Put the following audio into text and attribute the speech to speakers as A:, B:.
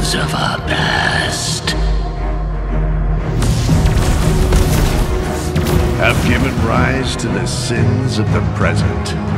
A: sins of our past
B: have given rise to the sins of the present.